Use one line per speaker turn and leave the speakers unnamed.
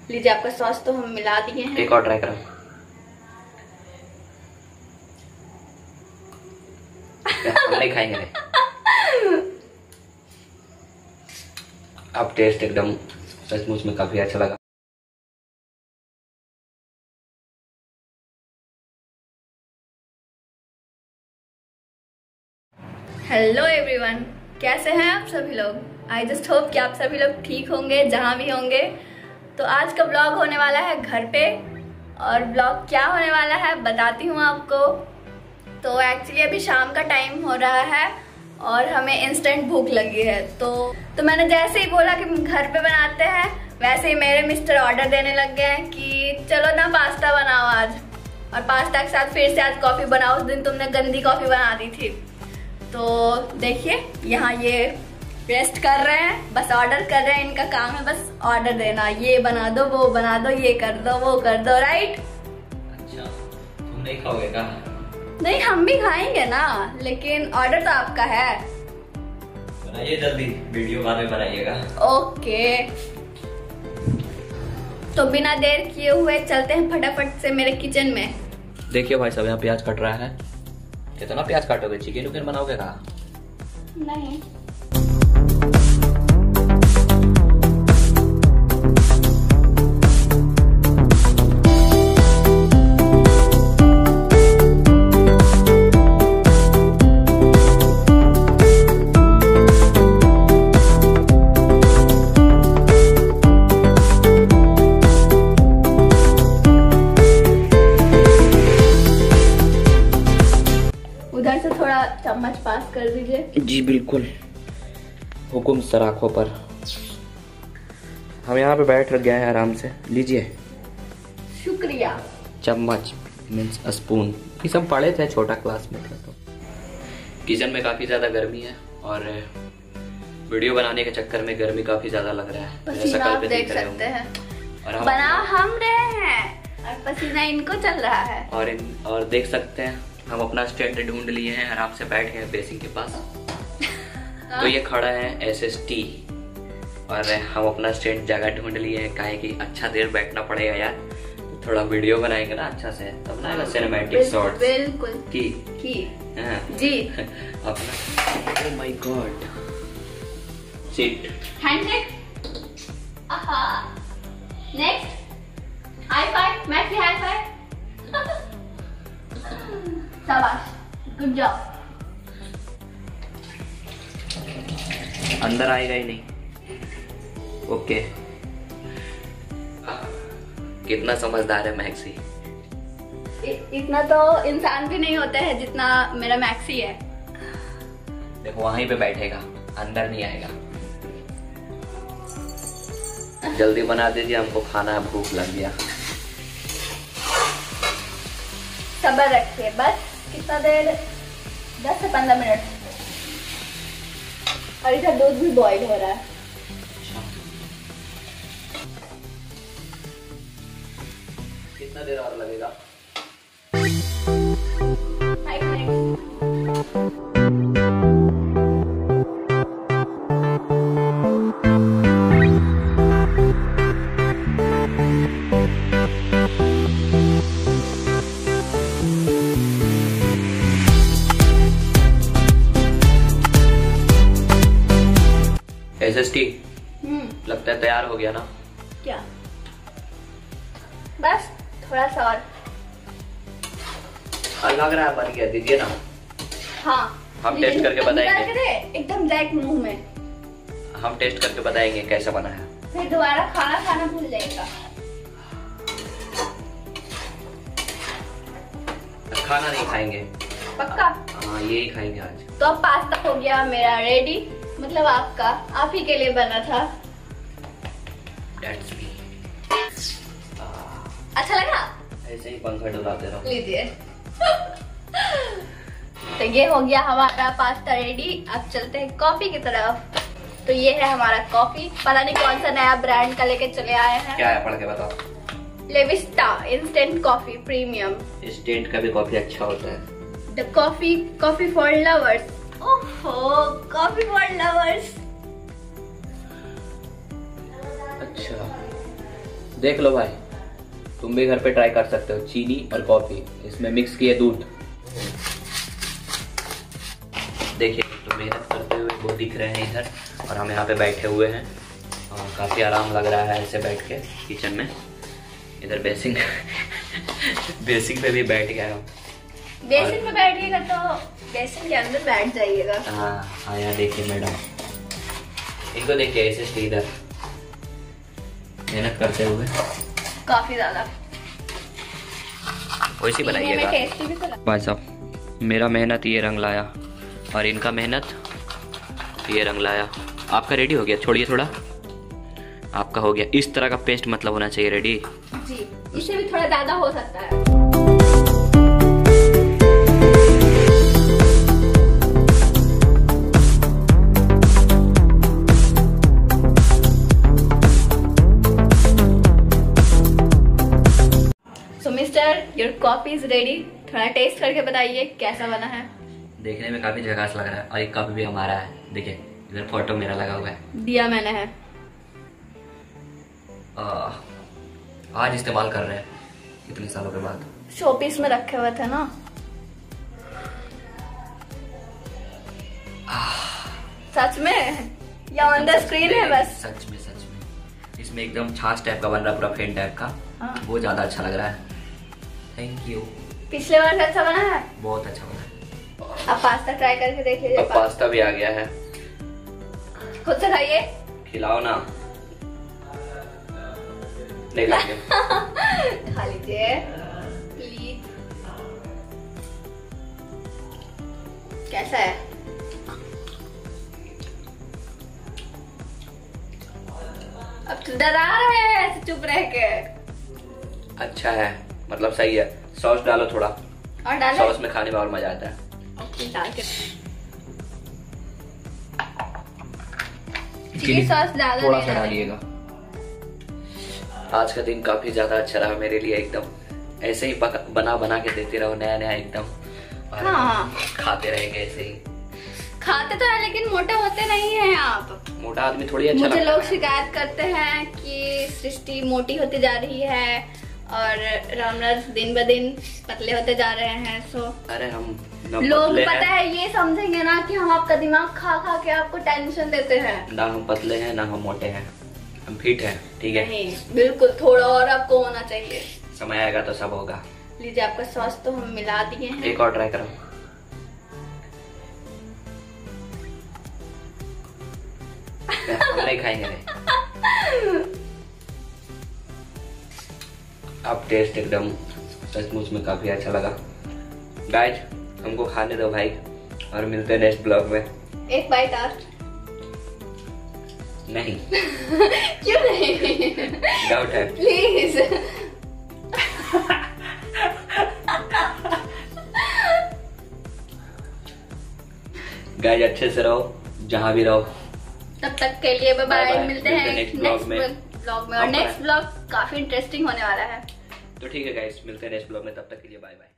लीजिए आपका सॉस तो हम मिला दिए हैं।
एक और ट्राई करो। हम नहीं खाएंगे। अब टेस्ट एकदम सचमुच में काफी अच्छा लगा।
हेलो एवरीवन, कैसे हैं आप सभी लोग? आई जस्ट होप कि आप सभी लोग ठीक होंगे जहाँ भी होंगे। तो आज का ब्लॉग होने वाला है घर पे, और ब्लॉग क्या होने वाला है बताती हूँ आपको। तो एक्चुअली अभी शाम का टाइम हो रहा है और हमें इंस्टेंट भूख लगी है। तो मैंने जैसे ही बोला कि घर पे बनाते हैं, वैसे ही मेरे मिस्टर ऑर्डर देने लग गए हैं कि चलो ना पास्ता बनाओ आज, और पास्ता के साथ फिर से आज कॉफ़ी बनाओ। उस दिन तुमने गंदी कॉफ़ी बना दी थी। तो देखिए यहाँ ये रेस्ट कर रहे हैं, बस ऑर्डर कर रहे हैं। इनका काम है बस ऑर्डर देना, ये बना दो, वो बना दो, ये कर दो, वो कर दो, राइट?
अच्छा, तुम नहीं खाओगे क्या?
नहीं, हम भी खाएंगे ना, लेकिन ऑर्डर तो आपका है।
बनाइए जल्दी, वीडियो बाद में बनाइएगा।
ओके, तो बिना देर किए हुए चलते हैं फटाफट से मेरे किचन में।
देखिए भाई साहब, यहाँ प्याज कट रहा है। कितना प्याज काटोगे? चिकन उकन बनाओगे का?
नहीं, उधर से थोड़ा चम्मच पास कर दीजिए।
जी बिल्कुल, हुकुम सर आंखों पर। हम यहाँ पे बैठ गए हैं आराम से। लीजिए।
शुक्रिया।
चम्मच मीन्स स्पून, ये सब पढ़े थे छोटा क्लास में थे। तो किचन में काफी ज्यादा गर्मी है और वीडियो बनाने के चक्कर में गर्मी काफी ज्यादा लग रहा है।
पसीना आप देख सकते हैं,
और
बना हम रहे हैं और पसीना इनको चल रहा है।
और देख सकते हैं हम अपना स्टैंड ढूंढ लिए हैं, आराम से बैठ गए बेसिन के पास। तो ये खड़ा है SST, और हम अपना स्टैंड जगह ढूंढ लिए हैं। काहे कि अच्छा देर बैठना पड़ेगा यार, तो थोड़ा वीडियो बनाएंगे ना अच्छा से, तब बनाएगा सिनेमैटिक शॉट्स।
बिल्कुल
की हाँ।
जी।
अपना oh my god, sit
handshake, next high five, match high five. शाबाश, गुड जॉब।
अंदर आएगा ही नहीं। ओके, कितना समझदार है मैक्सी।
इतना तो इंसान भी नहीं होता है जितना मेरा मैक्सी है।
देखो वहीं पे बैठेगा, अंदर नहीं आएगा। जल्दी बना दीजिए, हमको खाना है, भूख लग गया।
सब्र रखिए, बस कितना देर, 10 से 15 मिनट। और इधर दूध भी बॉईल हो रहा है।
कितना देर और लगेगा?
5 मिनट।
SST लगता है तैयार हो गया ना?
क्या, बस थोड़ा सा और
लग रहा है बन गया। दीजिए ना।
हाँ,
हम टेस्ट करके बताएंगे।
एकदम डायरेक्ट मुंह में।
हम टेस्ट करके बताएंगे कैसा बना है।
फिर दोबारा खाना खाना भूल जाएगा।
खाना नहीं खाएंगे
पक्का?
हाँ, यही खाएंगे आज।
तो अब पास्ता हो गया मेरा रेडी, मतलब आपका, आप ही के लिए बना था।
That's me।
अच्छा लगा?
ऐसे ही पंखा डुलाते रहो।
लीजिए। तो ये हो गया हमारा पास्ता रेडी। अब चलते हैं कॉफी की तरफ। तो ये है हमारा कॉफी, पता नहीं कौन सा नया ब्रांड का लेके चले आए हैं।
क्या है, पढ़ के बताओ।
Levista instant coffee premium.
Instant का भी कॉफी अच्छा होता है।
The coffee for lovers. ओहो, कॉफी फॉर लवर्स।
अच्छा, देख लो भाई, तुम भी घर पे ट्राई कर सकते हो। चीनी और कॉफी, इसमें मिक्स किए दूध। देखिए तो मेहनत करते हुए वो दिख रहे हैं इधर, और हम यहाँ पे बैठे हुए हैं और काफ़ी आराम लग रहा है ऐसे बैठ के किचन में। इधर बेसिंग बेसिंग पे भी बैठ गया हूँ।
बेसिन में बैठिएगा तो बेसिन के अंदर बैठ जाइएगा।
हाँ यहाँ देखिए मैडम, इनको देखिए ऐसे इधर मेहनत करते हुए
काफी ज्यादा
वैसे बनाइएगा भाई साहब। मेरा मेहनत ये रंग लाया और इनका मेहनत ये रंग लाया। आपका रेडी हो गया, छोड़िए थोड़ा, आपका हो गया। इस तरह का पेस्ट मतलब होना चाहिए रेडी
जी, इससे भी थोड़ा ज्यादा हो सकता है। So Mister, your coffee is ready. थोड़ा टेस्ट करके बताइए कैसा बना है।
देखने में काफी झकास लग रहा है और एक कप भी हमारा है। देखिए इधर फोटो मेरा लगा हुआ है,
दिया मैंने है।
आज इस्तेमाल कर रहे हैं इतने सालों के बाद।
शोपीस में रखे हुए थे ना। सच में या ऑन द स्क्रीन है बस?
सच में इसमें एकदम छाछ टाइप का बन रहा है, पूरा फेन टाइप का।
हाँ।
वो ज्यादा अच्छा लग रहा है। Thank you.
पिछले बार से अच्छा बना है,
बहुत अच्छा बना है।
अब पास्ता ट्राई करके देख लीजिए।
अब पास्ता भी आ गया है,
खुद से खाइए।
खिलाओ ना। नहीं खाएंगे।
खा लीजिए प्लीज। कैसा है? अब तो डरा रहे हैं ऐसे चुप रह के।
अच्छा है, मतलब सही है। सॉस डालो थोड़ा,
और डालो।
सॉस में खाने में और मजा आता है।
ओके, डाल के चिली सॉस ज्यादा
थोड़ा सा डालिएगा। आज का दिन काफी ज्यादा अच्छा रहा मेरे लिए। एकदम ऐसे ही बना के देते रहो, नया नया एकदम।
हाँ।
खाते रहेंगे ऐसे ही।
खाते तो है लेकिन मोटे होते नहीं हैं आप।
मोटा आदमी थोड़ी अच्छा
मुझे
लगता
लोग
है।
शिकायत करते हैं कि सृष्टि मोटी होती जा रही है और रामराज दिन ब दिन पतले होते जा रहे हैं। सो
अरे हम
लोग पता है ये समझेंगे ना कि हम आपका दिमाग खा खा के आपको टेंशन देते हैं।
ना हम पतले हैं ना हम मोटे हैं, हम फिट हैं। ठीक है,
नहीं बिल्कुल, थोड़ा और आपको होना चाहिए।
समय आएगा तो सब होगा।
लीजिए, आपका सॉस तो हम मिला दिए हैं।
एक और ट्राई करो। हम नहीं खाएंगे नहीं। अब टेस्ट एकदम सचमुच में काफी अच्छा लगा। गाइस हमको खाने दो भाई, और मिलते हैं नेक्स्ट ब्लॉग में।
एक बाइट और।
नहीं।
क्यों नहीं?
डाउट है
प्लीज।
गाइस अच्छे से रहो जहां भी रहो।
तब तक के लिए बाय बाय। मिलते हैं
नेक्स्ट
नेक्स्ट
ब्लॉग में।
और नेक्स्ट ब्लॉग काफी इंटरेस्टिंग होने वाला है।
तो ठीक है गाइस, मिलते हैं नेक्स्ट ब्लॉग में। तब तक के लिए बाय बाय।